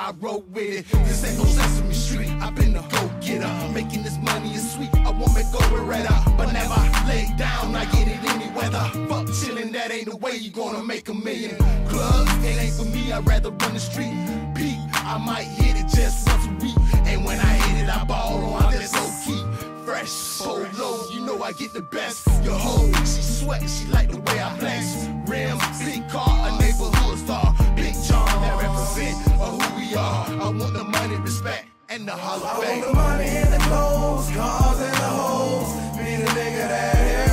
I roll with it. This ain't no Sesame Street, I've been a go-getter. Making this money is sweet, I want me go Beretta. But never lay down, I get it any weather. Fuck chillin', that ain't the way you gonna make a million. Clubs, it ain't for me, I'd rather run the street. Peak, I might hit it just once a week. And when I hit it, I ball on, I'm just low-key. Fresh, polo, you know I get the best. Your hoe, she sweat, she like the way I flex. Rims, big car, a neighborhood star. Big John, that represent who we are. I want the money, respect, and the Hall of Fame. I want the money and the clothes, cars and the hoes. Be the nigga that